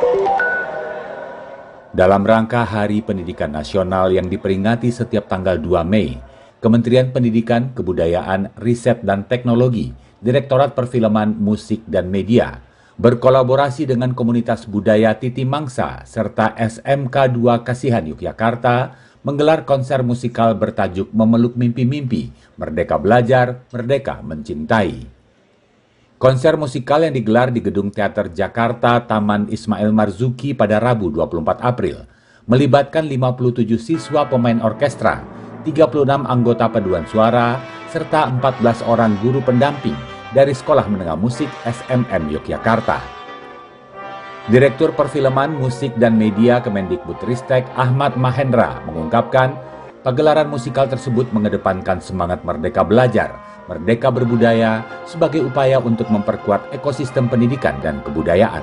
Dalam rangka Hari Pendidikan Nasional yang diperingati setiap tanggal 2 Mei, Kementerian Pendidikan, Kebudayaan, Riset dan Teknologi, Direktorat Perfilman, Musik dan Media, berkolaborasi dengan komunitas budaya Titi Mangsa serta SMK 2 Kasihan Yogyakarta menggelar konser musikal bertajuk Memeluk Mimpi-Mimpi, Merdeka Belajar, Merdeka Mencintai. Konser musikal yang digelar di Gedung Teater Jakarta Taman Ismail Marzuki pada Rabu 24 April melibatkan 57 siswa pemain orkestra, 36 anggota paduan suara, serta 14 orang guru pendamping dari Sekolah Menengah Musik SMM Yogyakarta. Direktur Perfilman, Musik dan Media Kemendikbudristek Ahmad Mahendra mengungkapkan, pagelaran musikal tersebut mengedepankan semangat merdeka belajar, merdeka berbudaya sebagai upaya untuk memperkuat ekosistem pendidikan dan kebudayaan.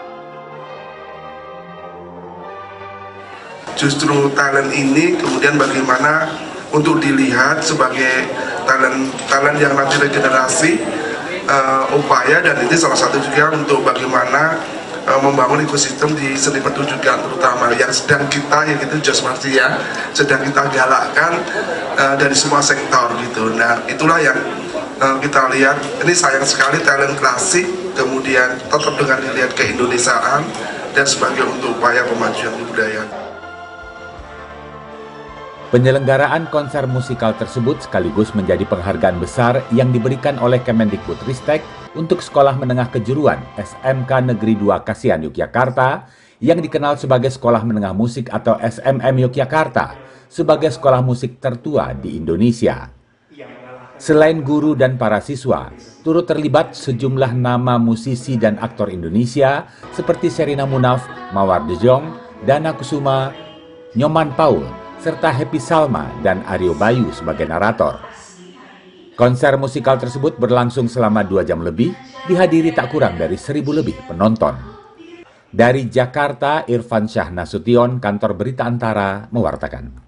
Justru talent ini kemudian bagaimana untuk dilihat sebagai talent yang nanti regenerasi upaya, dan ini salah satu juga untuk bagaimana membangun ekosistem di seni pertunjukan terutama yang sedang kita sedang kita galakkan dari semua sektor gitu. Nah itulah yang kita lihat, ini sayang sekali talent klasik kemudian tetap dengan dilihat keindonesiaan dan sebagai untuk upaya pemajuan kebudayaan. Penyelenggaraan konser musikal tersebut sekaligus menjadi penghargaan besar yang diberikan oleh Kemendikbudristek untuk Sekolah Menengah Kejuruan SMK Negeri 2 Kasihan Yogyakarta yang dikenal sebagai Sekolah Menengah Musik atau SMM Yogyakarta sebagai sekolah musik tertua di Indonesia. Selain guru dan para siswa, turut terlibat sejumlah nama musisi dan aktor Indonesia seperti Sherina Munaf, Mawar De Jong, Dana Kusuma, Nyoman Paul, serta Happy Salma dan Aryo Bayu sebagai narator. Konser musikal tersebut berlangsung selama 2 jam lebih, dihadiri tak kurang dari 1.000 lebih penonton. Dari Jakarta, Irfan Syah Nasution, Kantor Berita Antara, mewartakan.